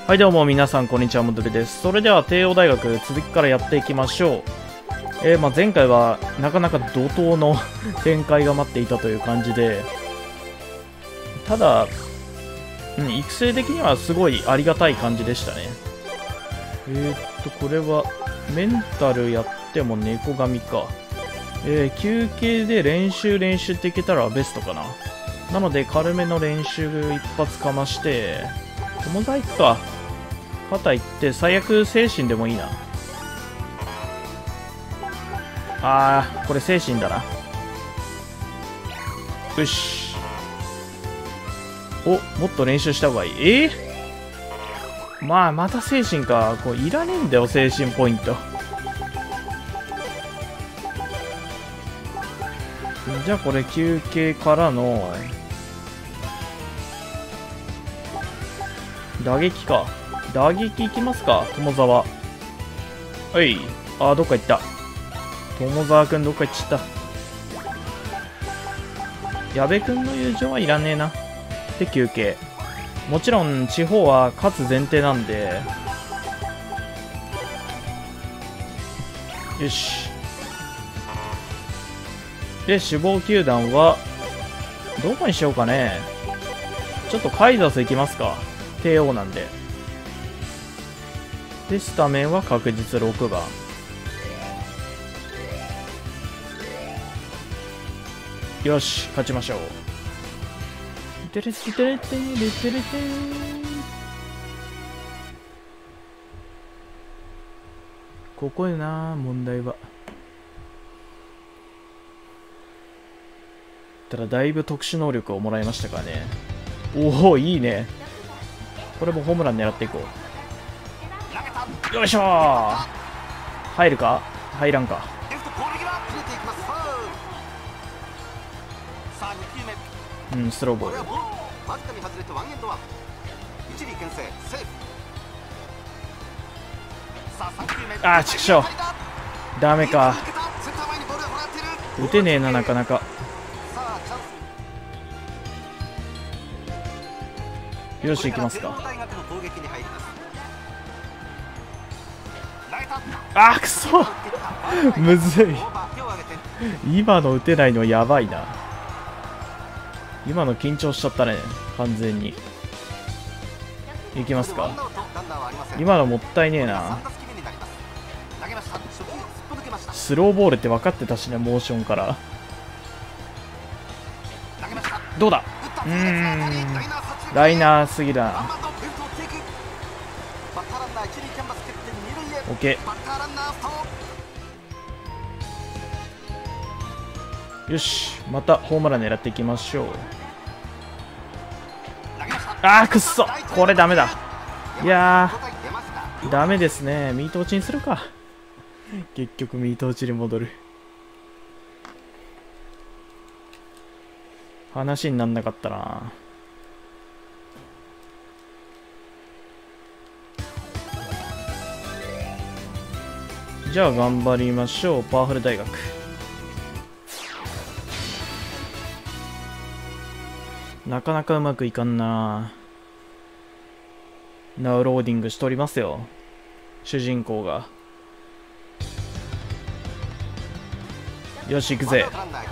はい、どうも皆さんこんにちは、モデルです。それでは帝王大学続きからやっていきましょう。前回はなかなか怒涛の展開が待っていたという感じで、ただ、育成的にはすごいありがたい感じでしたね。これはメンタルやっても猫髪か。休憩で練習っていけたらベストかな。なので軽めの練習一発かまして友沢行くか。肩行って最悪精神でもいいな。これ精神だな。よし。もっと練習した方がいい。また精神か。これいらねえんだよ、精神ポイント。じゃあこれ休憩からの打撃か。打撃いきますか、友沢。はい。どっか行った。友沢くんどっか行っちゃった。矢部くんの友情はいらねえな。で、休憩。もちろん地方は勝つ前提なんで。よし。で、志望球団はどこにしようかね。ちょっとカイザス行きますか。帝王なんで。で、スタメンは確実6番。よし、勝ちましょう。てれてれてれてれて。ここよな、問題は。ただ、だいぶ特殊能力をもらいましたからね。おお、いいね。これもホームラン狙っていこう。よいしょー。入るか入らんか。スローボール。ちくしょう。ダメか。打てねえな、なかなか。よし、行きますか。くそむずい。今の打てないのやばいな。今の緊張しちゃったね、完全に。いきますか。今のもったいねえな。スローボールって分かってたしね、モーションから。どうだ。ライナーすぎだ。オッケー。よし、またホームラン狙っていきましょう。くっそ、これダメだ。いやー、ダメですね。ミート落ちにするか。結局ミート落ちに戻る。話になんなかったな。じゃあ頑張りましょう。パワフル大学。なかなかうまくいかんな。ナウローディングしておりますよ、主人公が。よし、行くぜ。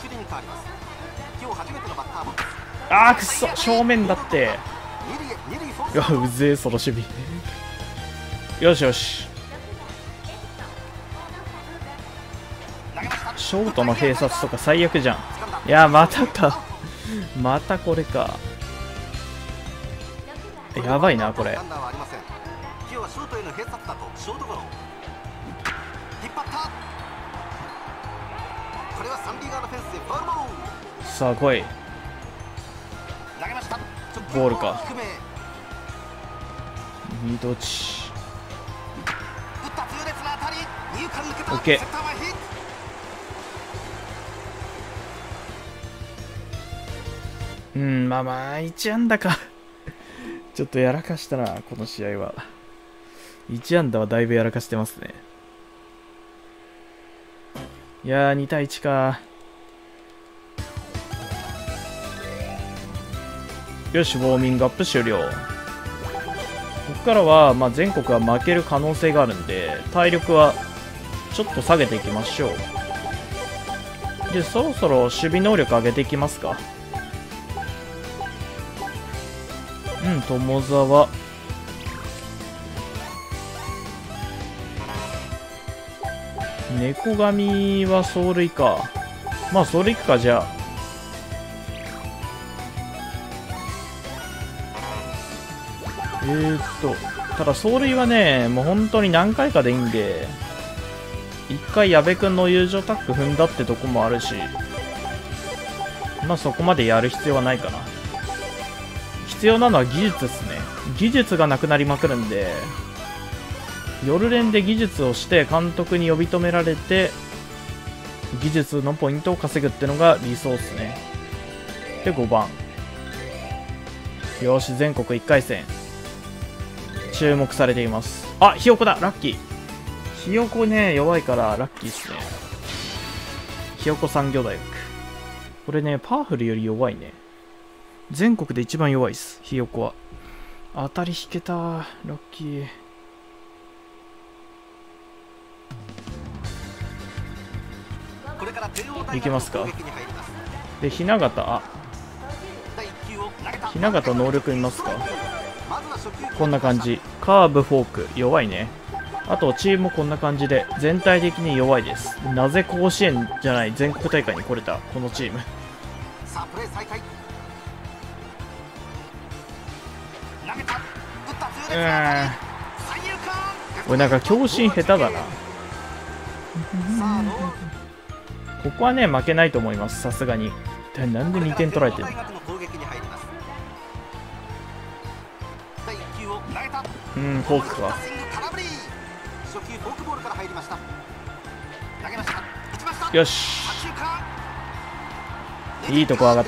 くっそ、正面だって。うぜえ、その守備。よしよし。ショートの併殺とか最悪じゃん。またか。またこれか。やばいな、これ。さあ来い。ボールか。ミート落ち。オッケー。1安打か。ちょっとやらかしたな、この試合は。1安打はだいぶやらかしてますね。2対1か。よし、ウォーミングアップ終了。こっからは、まあ、全国は負ける可能性があるんで、体力はちょっと下げていきましょう。で、そろそろ守備能力上げていきますか。友沢。猫神は走塁か。まあ、走塁行くか、じゃあ。ただ走塁はね、もう本当に何回かでいいんで、一回矢部君の友情タック踏んだってとこもあるし、まあそこまでやる必要はないかな。必要なのは技術ですね。技術がなくなりまくるんで、夜練で技術をして監督に呼び止められて、技術のポイントを稼ぐってのが理想ですね。で、5番。よし、全国1回戦。注目されています。あ、ひよこだ、ラッキー。ひよこね、弱いからラッキーっすね。ひよこ産業大学。これね、パワフルより弱いね。全国で一番弱いっす、ひよこは。当たり引けた、ラッキー。いきますか。で、ひな形、ひな形能力見ますか。こんな感じ。カーブ、フォーク、弱いね。あと、チームもこんな感じで、全体的に弱いです。なぜ甲子園じゃない全国大会に来れた、このチーム。俺なんか強心下手だな。ここはね、負けないと思います、さすがに。なんで2点取られてるの。フォークか。よし、いいとこ上がった。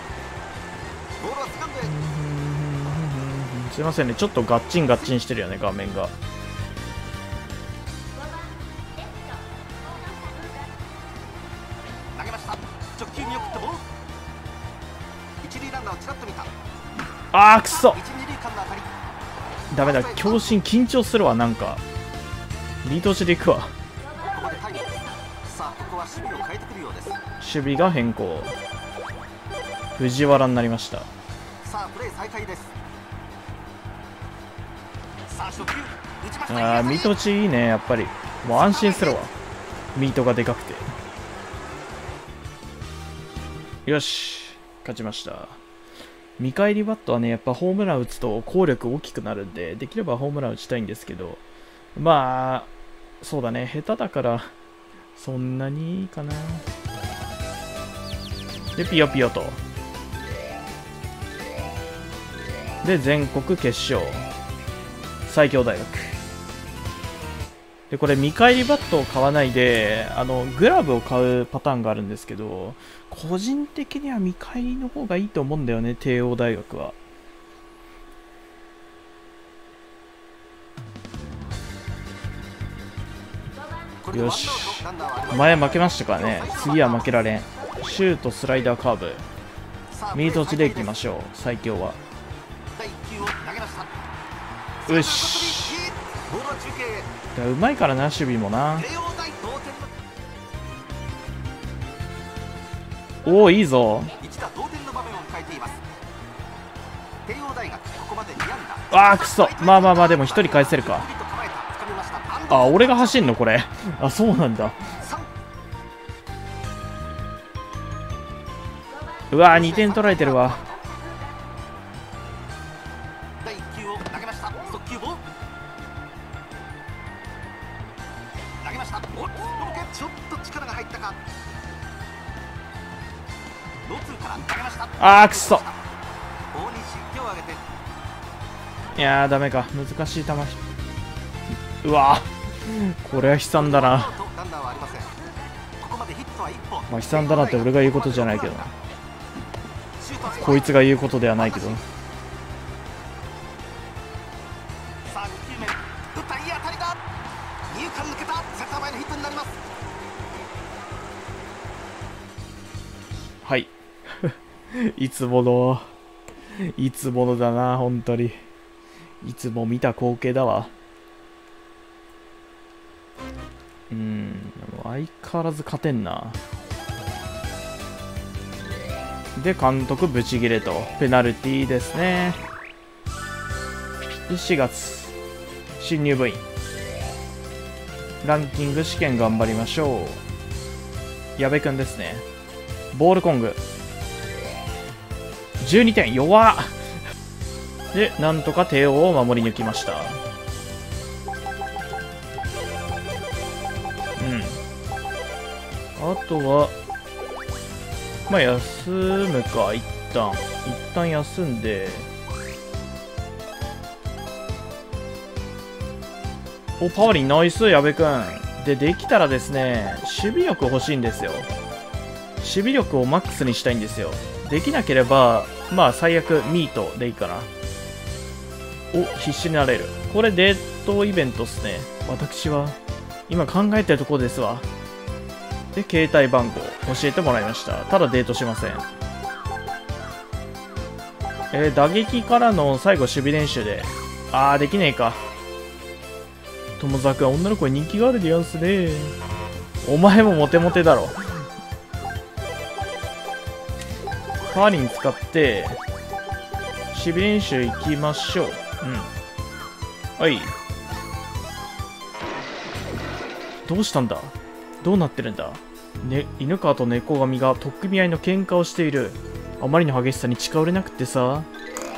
すいませんね、ちょっとガッチンガッチンしてるよね、画面が。あー、くそ、ダメだ、強心緊張するわ。なんかリードしていくわ。守備が変更、藤原になりました。あー、ミート打ちいいね、やっぱり。もう安心するわ、ミートがでかくて。よし、勝ちました。見返りバットはね、やっぱホームラン打つと効力大きくなるんで、できればホームラン打ちたいんですけど、まあ、そうだね、下手だから、そんなにいいかな。で、ピヨピヨと。で、全国決勝。最強大学。で、これ見返りバットを買わないで、グラブを買うパターンがあるんですけど、個人的には見返りの方がいいと思うんだよね、帝王大学は。よし、前負けましたからね、次は負けられん。シュート、スライダー、カーブ、ミート打ちでいきましょう、最強は。よし、うまいからな、守備もな。おお、いいぞ。あー、くそ。まあまあまあ、でも1人返せるか。あ、俺が走んのこれ。あ、そうなんだ。うわー、2点取られてるわ。あー、くそ。いやー、ダメか、難しい球。うわー、これは悲惨だな。まあ悲惨だなって俺が言うことじゃないけどな、こいつが言うことではないけど。はいいつものだな、本当に。 いつも見た光景だわ。相変わらず勝てんな。で、監督ブチギレと。ペナルティーですね。で、4月。新入部員。ランキング試験頑張りましょう。矢部くんですね。ボールコング。12点、弱っ。で、なんとか帝王を守り抜きました。あとは、まあ、休むか、一旦休んで、お、パワリンナイス、矢部くん。で、できたらですね、守備力欲しいんですよ。守備力をマックスにしたいんですよ。できなければ、まあ、最悪、ミートでいいかな。お、必死になれる。これ、デートイベントっすね。私は、今考えてるところですわ。で、携帯番号教えてもらいました。ただデートしません。打撃からの最後守備練習で。できねえか。友沢は女の子に人気があるでやんすね。お前もモテモテだろ。パーリン使って、守備練習行きましょう。はい。どうしたんだ？どうなってるんだ？犬川と猫神が取っ組み合いの喧嘩をしている。あまりの激しさに近寄れなくってさ。は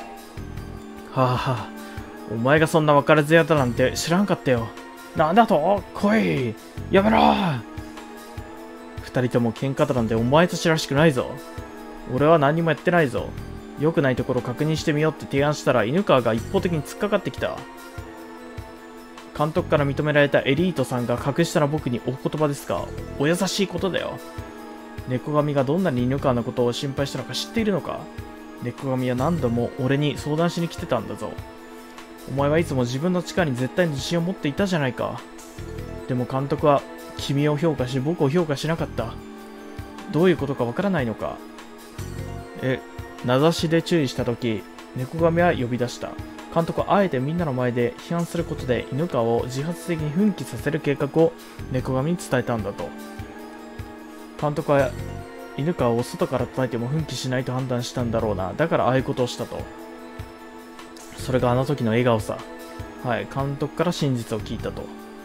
あ、お前がそんな分からずやだなんて知らんかったよ。なんだと？来い！やめろ！二人とも喧嘩だなんてお前たちらしくないぞ。俺は何もやってないぞ。良くないところを確認してみようって提案したら犬川が一方的に突っかかってきた。監督から認められたエリートさんが格下の僕にお言葉ですが、お優しいことだよ。猫神がどんなに犬川のことを心配したのか知っているのか？猫神は何度も俺に相談しに来てたんだぞ。お前はいつも自分の力に絶対に自信を持っていたじゃないか。でも監督は君を評価し僕を評価しなかった。どういうことかわからないのか？名指しで注意したとき、猫神は呼び出した。監督はあえてみんなの前で批判することで犬川を自発的に奮起させる計画を猫神に伝えたんだと。監督は犬川を外から叩いても奮起しないと判断したんだろうな。だからああいうことをしたと。それがあの時の笑顔さ。はい、監督から真実を聞いたと。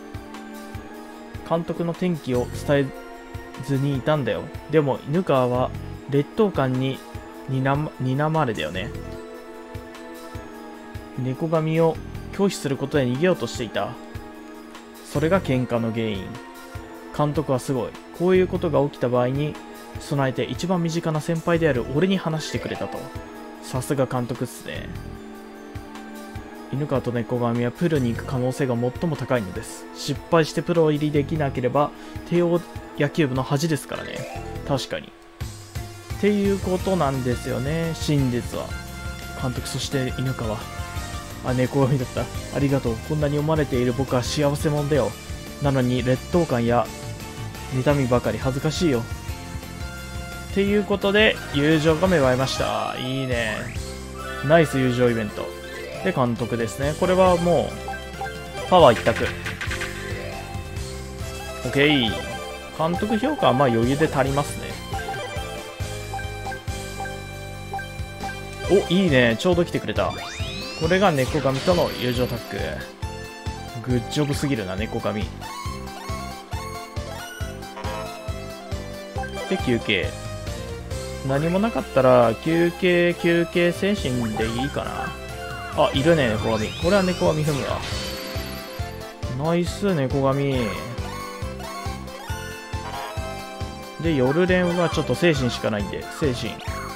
監督の転機を伝えずにいたんだよ。でも犬川は劣等感に睨まれだよね。猫神を拒否することで逃げようとしていた。それが喧嘩の原因。監督はすごい。こういうことが起きた場合に備えて一番身近な先輩である俺に話してくれたと。さすが監督っすね。犬川と猫神はプロに行く可能性が最も高いのです。失敗してプロ入りできなければ帝王野球部の恥ですからね。確かに。っていうことなんですよね、真実は。監督、そして犬川。猫神だった。ありがとう。こんなに読まれている僕は幸せ者だよ。なのに劣等感や妬みばかり恥ずかしいよ。っていうことで、友情が芽生えました。いいね。ナイス友情イベント。で、監督ですね。これはもう、パワー一択。OK。監督評価はまあ余裕で足りますね。お、いいね。ちょうど来てくれた。これが猫神との友情タッグ。グッジョブすぎるな、猫神。で、休憩。何もなかったら、休憩精神でいいかな。いるね、猫神。これは猫神踏むわ。ナイス、猫神。で、夜練はちょっと精神しかないんで、精神。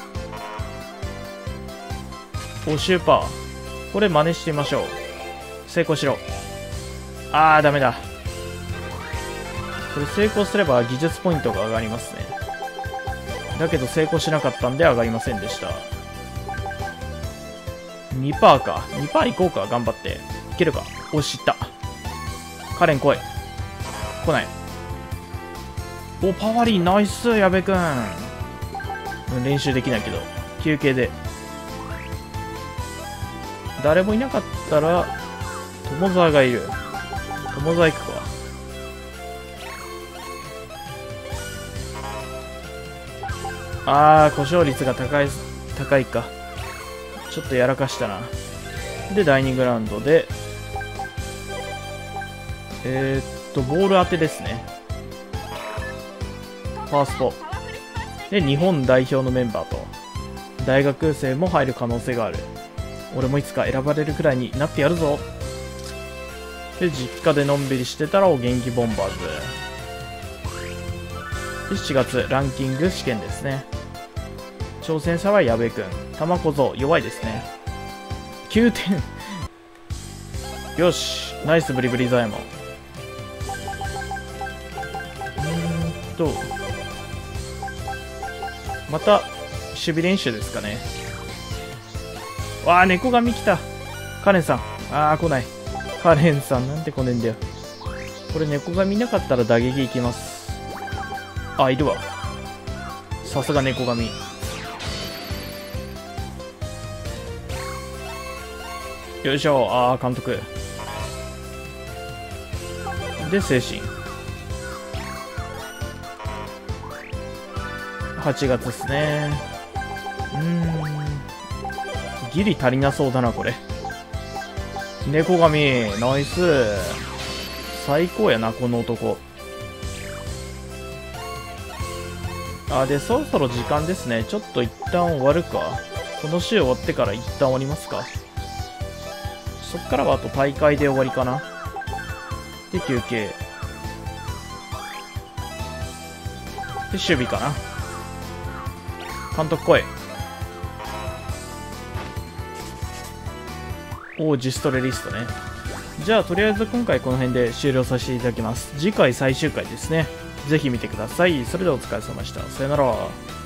お、シューパー。これ真似してみましょう。成功しろ。ダメだ。これ成功すれば技術ポイントが上がりますね。だけど成功しなかったんで上がりませんでした。2% か。2% いこうか。頑張って。いけるか。おし、いった。カレン来い。来ない。お、パワリーナイス、矢部くん。練習できないけど。休憩で。 誰もいなかったら友沢がいる。友沢行くか。故障率が高いか。ちょっとやらかしたな。で、第2グラウンドで、ボール当てですね。ファースト。で、日本代表のメンバーと、大学生も入る可能性がある。俺もいつか選ばれるくらいになってやるぞ。で、実家でのんびりしてたらお元気ボンバーズ。で、7月、ランキング試験ですね。挑戦者は矢部くん。玉小僧、弱いですね。9点。よし、ナイスブリブリザヤモン。また、守備練習ですかね。わあ、猫髪来た。カレンさん。来ない。カレンさん、なんて来ねえんだよ。これ猫髪いなかったら打撃いきます。いるわ。さすが猫髪。よいしょ。監督。で、精神。8月ですね。ギリ足りなそうだな、これ。猫髪、ナイス。最高やな、この男。で、そろそろ時間ですね。ちょっと一旦終わるか。この週終わってから一旦終わりますか。そっからはあと大会で終わりかな。で、休憩。で、守備かな。監督来い。自主トレリストね。じゃあ、とりあえず今回この辺で終了させていただきます。次回最終回ですね。ぜひ見てください。それではお疲れ様でした。さよなら。